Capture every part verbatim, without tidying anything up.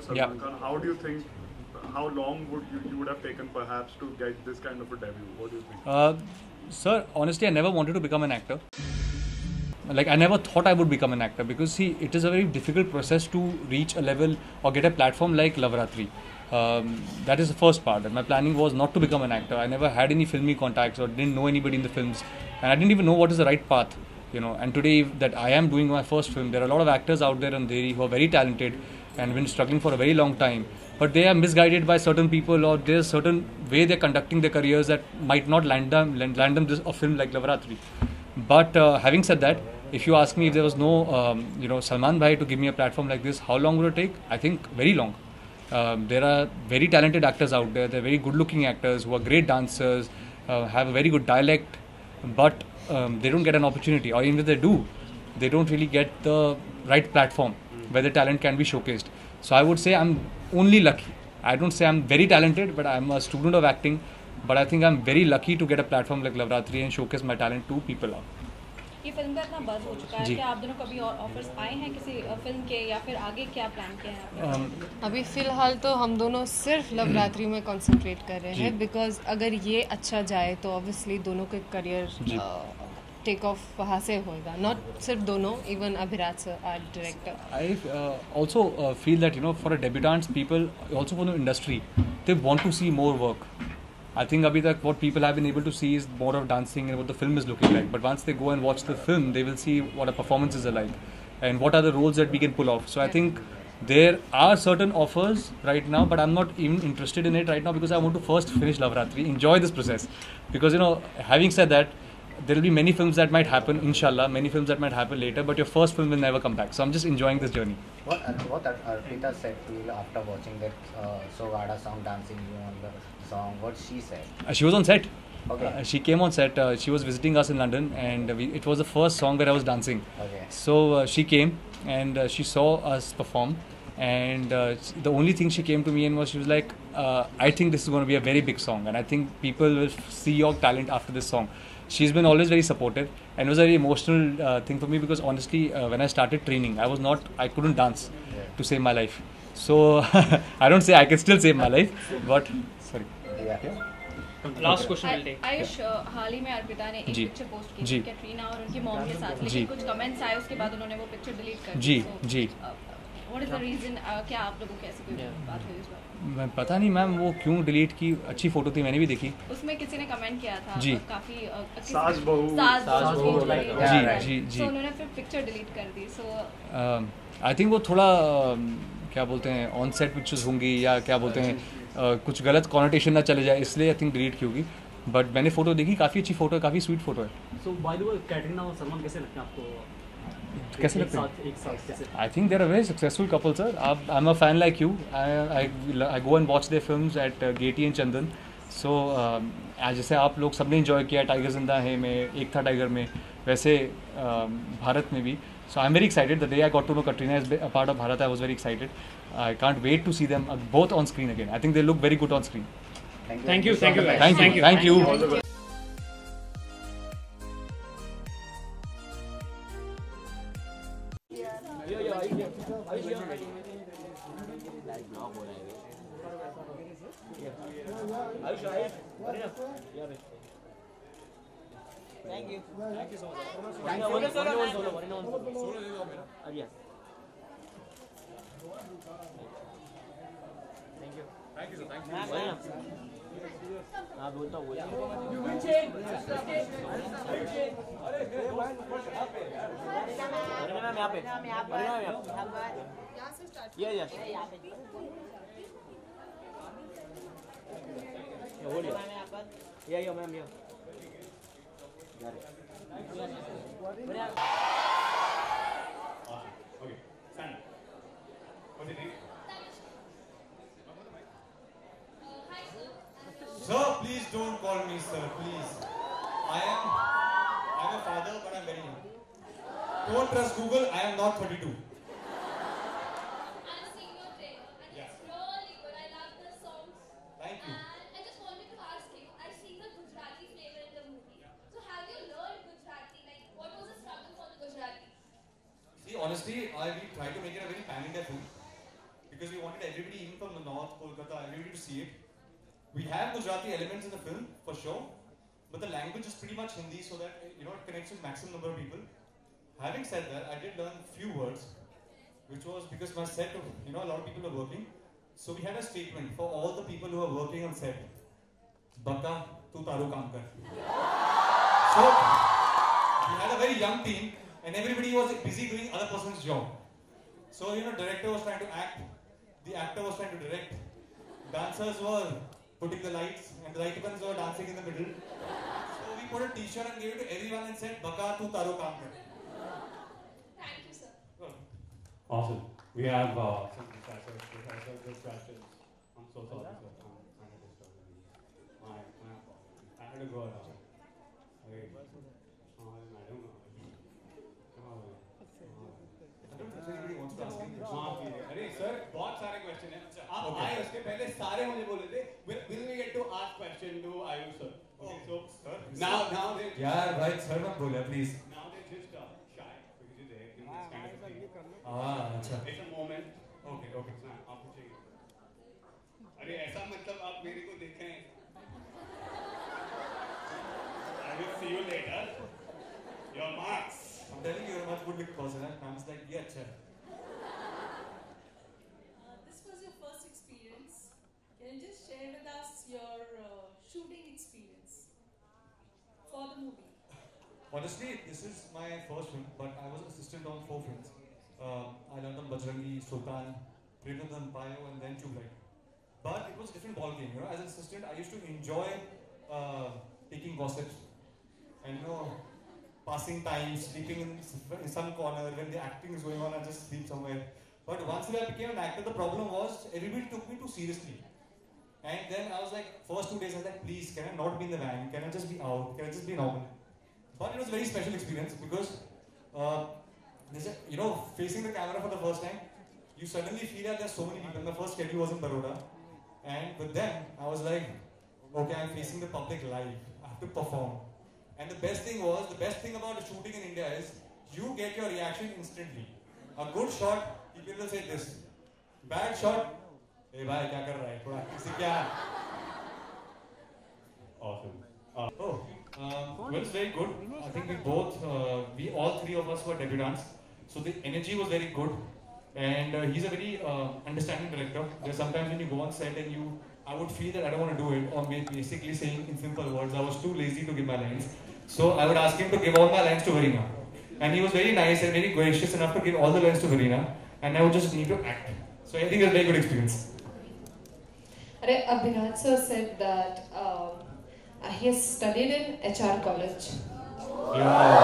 Salman Yeah. Khan. How do you think? How long would you, you would have taken perhaps to get this kind of a debut? What do you think? Uh, sir, honestly, I never wanted to become an actor. Like, I never thought I would become an actor because, see, it is a very difficult process to reach a level or get a platform like Lavratri. Um, that is the first part. And my planning was not to become an actor. I never had any filmy contacts or didn't know anybody in the films, and I didn't even know what is the right path. You know, and today that I am doing my first film, there are a lot of actors out there in Delhi who are very talented and been struggling for a very long time, but they are misguided by certain people, or there's a certain way they're conducting their careers that might not land them land, land them this, a film like Lavratri. But uh, having said that, if you ask me if there was no, um, you know, Salman Bhai to give me a platform like this, how long would it take? I think very long. Um, there are very talented actors out there. They're very good-looking actors who are great dancers, uh, have a very good dialect, but um, they don't get an opportunity. Or even if they do, they don't really get the right platform where their talent can be showcased. So I would say I'm only lucky. I don't say I'm very talented, but I'm a student of acting. But I think I'm very lucky to get a platform like Lavratri and showcase my talent to people out. ये film का इतना buzz हो चुका है जी। कि आप दोनों कभी और ऑफर्स आए हैं किसी फिल्म के, या फिर आगे क्या प्लान किया है आपने? Um, अभी फ़िलहाल तो हम दोनों सिर्फ लवरात्रि में कंसंट्रेट कर रहे जी। हैं, बिकॉज अगर ये अच्छा जाए तो ऑब्वियसली दोनों के करियर जी। टेक ऑफ वहाँ से होगा. नॉट सिर्फ दोनों, even Abhiraj sir are director. I uh, also uh, feel that, you know, for a debutants, people, also for the industry, they want to see more work. I think abhi tak what people have been able to see is more of dancing and what the film is looking like. But once they go and watch the film, they will see what our performances are like and what are the roles that we can pull off. So I think there are certain offers right now, but I'm not even interested in it right now because I want to first finish Lavratri, enjoy this process. Because, you know, having said that, there will be many films that might happen, inshallah, many films that might happen later, but your first film will never come back. So I'm just enjoying this journey. What Ar- what Ar- Arpita said to you after watching that uh, Sogada song, dancing you on the song? What she said? Uh, she was on set. Okay. Uh, she came on set. Uh, she was visiting us in London, and we, it was the first song where I was dancing. Okay. So uh, she came and uh, she saw us perform, and uh, the only thing she came to me and was she was like, uh, "I think this is going to be a very big song, and I think people will f- see your talent after this song." She's been always very supportive, and it was a very emotional uh, thing for me because honestly, uh, when I started training, I was not, I couldn't dance to save my life. So I don't say I can still save my life, but sorry. Yeah. Last question will take. Ayush, हाल ही में अर्पिता ने एक जी। Picture post की जी। थी कैटरीना और उनकी mom के साथ, जी। लेकिन कुछ कमेंट्स आए उसके बाद उन्होंने वो पिक्चर डिलीट कर दी. जी, So, ji. uh, what is the reason? uh, क्या आप लोगों की ऐसी कोई बात हुई उस बार? मैं पता नहीं मैम वो क्यों डिलीट की. अच्छी फोटो थी, मैंने भी देखी. उसमें किसी ने कमेंट किया था जी। uh, काफी uh, किसी- सास बहू- सास सास बहू बहू की like- जो जी, है, जी, जी। so उन्होंने फिर पिक्चर डिलीट कर दी. सो आई थिंक वो थोड़ा um, क्या बोलते हैं ऑन सेट पिक्चर्स होंगी या क्या बोलते हैं uh, कुछ गलत कॉनोटेशन ना चले जाए, इसलिए आई थिंक डिलीट की होगी. बट मैंने फोटो देखी, काफ़ी अच्छी फोटो है, काफ़ी स्वीट फोटो है. So by the way Katrina और सलमान कैसे लगते हैं आपको? कैसे एक लगते हैं? साथ एक साथ कैसे? I think they're a very successful couple, sir. I'm I'm a fan like you. I I, I go and watch their films at uh, Gaiety and Chandan. So um, आज जैसे आप लोग सबने enjoy किया टाइगर जिंदा है में, एक था टाइगर में, वैसे um, भारत में भी. So I'm very excited. The day I got to know Katrina is a part of Bharat, I was very excited. I can't wait to see them uh, both on screen again. I think they look very good on screen. Thank you, thank you, guys. Thank you, Thank you. thank you. All the best. हाँ बोलता हूँ ma'am यहाँ पे ये yes बोलिए या या ma'am या Sir, please don't call me sir, please. I am, I am a father, but I'm very young. Don't trust Google, I am not thirty-two. I've seen your trailer and Yeah. it's really good. I love the songs. Thank you. And I just wanted to ask you, I see the Gujarati flavor in the movie. So have you learned Gujarati? Like, what was the struggle for the Gujarati? See, honestly, I we try to make it a very pan-India film because we wanted everybody, even from the north, Kolkata, everybody to see it. We have Gujarati elements in the film, for sure, but the language is pretty much Hindi, so that, you know, it connects with maximum number of people. Having said that, I did learn few words, which was because my set, you know, a lot of people were working. So we had a statement for all the people who are working on set. Baka, tu taru kaam kar. So, we had a very young team, and everybody was busy doing other person's job. So, you know, director was trying to act, the actor was trying to direct, dancers were putting the lights, and the light ones were dancing in the middle. So we put a t-shirt and gave it to everyone and said, Baka, tu taru kaam kar. Thank you, sir. Well, Awesome. We have uh, some professors, professors, good questions. I'm so sorry, sir. I'm kind of disturbing you. My, my apologies. I had to go around. Okay. Oh, I don't know. Oh, I don't think anybody wants to ask any questions. माफ कीजिए अरे sir बहुत सारे question हैं आप आए उसके पहले सारे मुझे बोले थे will will we get to ask question to Ayush sir okay so Sir, now now they यार भाई सर मत बोले please. now they just uh, shy because you're there in this kind of thing हाँ अच्छा. it's a moment Okay, okay. हाँ, आप पूछिए अरे ऐसा मतलब आप मेरे को देखें I will see you later your marks I'm telling you, you're a much good big person. And Ma'am's like, yeah, अच्छा. Uh, this was your first experience. Can you just share with us your uh, shooting experience for the movie? Honestly, this is my first film, but I was assistant on four films. Uh, I learned on Bajrangi, Sultan, Pritam Payo, and then Chublai. But it was a different ball game, you know. As an assistant, I used to enjoy uh, taking gossips and, you know, passing time, sleeping in, in some corner. When the acting is going on, I just sleep somewhere. But once I became an actor, the problem was everybody took me too seriously. And then I was like, first two days I was like, please, can I not be in the van? Can I just be out? Can I just be normal? But it was a very special experience because, uh, there's a, you know, facing the camera for the first time, you suddenly feel that there's so many people. My first schedule was in Baroda. And with them, I was like, okay, I'm facing the public live. I have to perform. And the best thing was, the best thing about shooting in India is, you get your reaction instantly. A good shot, people will say this. Bad shot, hey bhai, kya kar raha hai? Thoda kisi kya? awesome uh, Oh, um, well, it's very good. I think we both, uh, we all three of us were debutants. So the energy was very good. And uh, he's a very uh, understanding director. There's sometimes when you go on set and you, I would feel that I don't want to do it, or basically saying in simple words, I was too lazy to give my lines. So I would ask him to give all my lines to Verena. And he was very nice and very gracious enough to give all the lines to Verena. And I would just need to act. So I think it's a very good experience. Abhiraj sir said that um, he has studied in H R college. Yeah.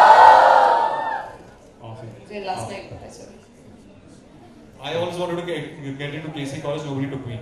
awesome So last night, I said. I always wanted to get, get into K C college, nobody took me.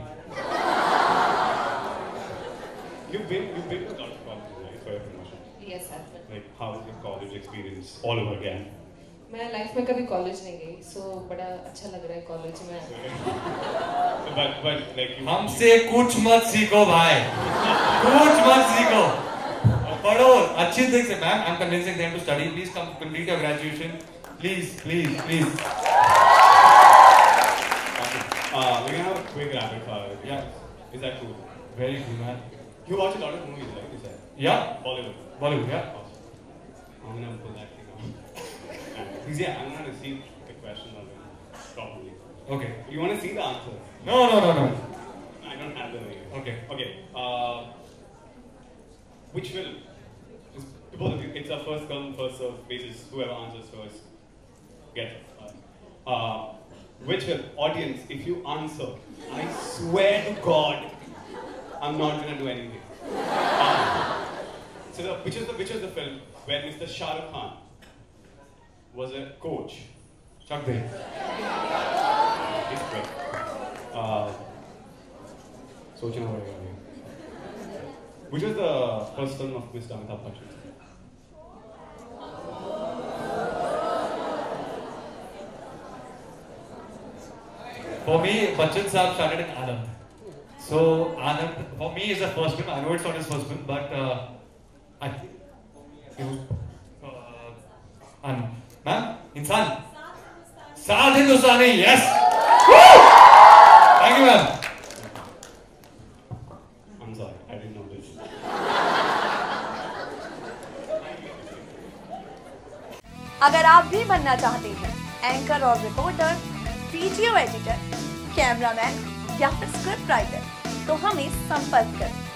you've been you've been to a lot of colleges right for your promotion Yes, I've been. like how was your college experience all over again मैं life में कभी college नहीं गई, so बड़ा अच्छा लग रहा है कॉलेज में. but but like you हमसे कुछ मत सीखो भाई, कुछ मत सीखो. पढ़ो अच्छी तरह से. Ma'am, I'm convincing them to study. Please come complete your graduation. Please, please, please. uh we're gonna have a quick rapid fire Yeah. is that cool Very cool, man. you watch a lot of movies right you said Yeah, Bollywood Bollywood, yeah. awesome I'm gonna pull that thing out because yeah I'm gonna see the question of it properly Okay. you want to see the answer No, no, no, no. I don't have the name Okay. okay uh which film is to both of you it's a first come first serve basis whoever answers first get it uh which film audience if you answer I swear to God I'm not gonna do anything uh, so the, which is the which is the film where Mister Shah Rukh Khan was a coach Chak de. He's great uh सोचना पड़ेगा अभी which was the first film of Mister Amitabh Bachchan For me, Bachchan Saab started in Anand. So Anand, for me, is the first film. I know it's not his first film, but uh, I think it was uh, Anand. Ma'am, Insan. Saat Hindustani, yes. Woo! Thank you, man. I'm sorry, I didn't know this. अगर आप भी बनना चाहते हैं anchor और reporter, video editor, cameraman या फिर script writer, तो हमें संपर्क करें।